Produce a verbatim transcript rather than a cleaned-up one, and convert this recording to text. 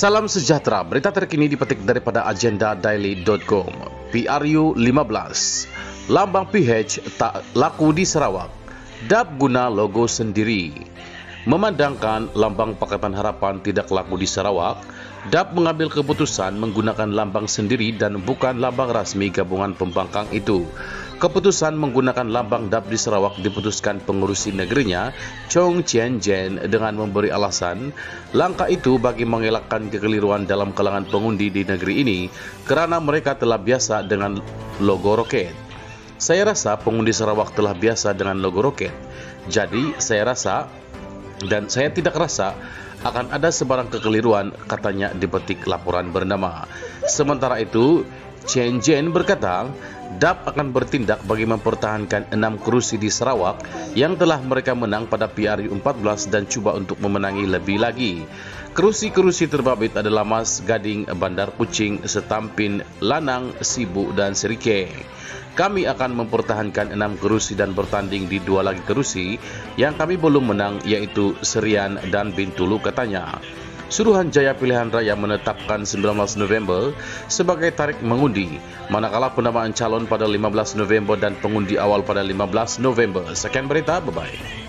Salam sejahtera, berita terkini dipetik daripada agenda daily dot com. P R U lima belas, lambang P H tak laku di Sarawak. D A P guna logo sendiri. Memandangkan lambang Pakatan Harapan tidak laku di Sarawak, D A P mengambil keputusan menggunakan lambang sendiri dan bukan lambang rasmi gabungan pembangkang itu. Keputusan menggunakan lambang D A P di Sarawak diputuskan pengurusi negerinya, Chong Chien Jen, dengan memberi alasan langkah itu bagi mengelakkan kekeliruan dalam kalangan pengundi di negeri ini kerana mereka telah biasa dengan logo roket. Saya rasa pengundi Sarawak telah biasa dengan logo roket. Jadi saya rasa dan saya tidak rasa akan ada sebarang kekeliruan, katanya dipetik laporan bernama. Sementara itu, Chien Jen berkata, D A P akan bertindak bagi mempertahankan enam kerusi di Sarawak yang telah mereka menang pada P R U empat belas dan cuba untuk memenangi lebih lagi. Kerusi-kerusi terbabit adalah Mas Gading, Bandar Kuching, Setampin, Lanang, Sibu dan Serike. Kami akan mempertahankan enam kerusi dan bertanding di dua lagi kerusi yang kami belum menang, yaitu Serian dan Bintulu, katanya. Suruhanjaya Pilihan Raya menetapkan sembilan belas November sebagai tarikh mengundi, manakala pendamaan calon pada lima belas November dan pengundi awal pada lima belas November. Sekian berita, bye-bye.